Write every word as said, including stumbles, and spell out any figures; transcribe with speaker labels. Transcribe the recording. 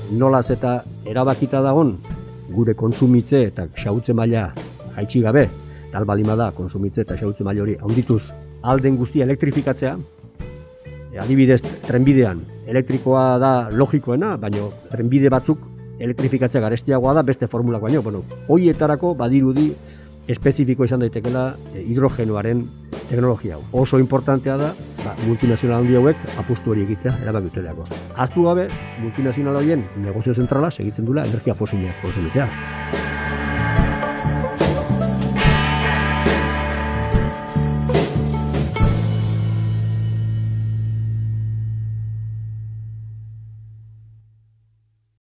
Speaker 1: nolaz eta erabakita dagon gure kontsumitze eta xahutze maila jaitsi gabe, tal balima da kontsumitze eta xahutze maila hori handituz alden guztia elektrifikatzea. E, adibidez, trenbidean elektrikoa da logikoena, baina trenbide batzuk elektrifikatzea garestiagoa da beste formulak baino. Bueno, hoietarako badirudi espezifiko izan daitekela e, hidrogenoaren teknologia hau. Oso importantea da ba, multinazional handi hauek apustu hori egitea erabakiutelako. Ahaztu gabe, multinazional horien negozio zentrala segitzen duela energia fosilak kontsumitzea.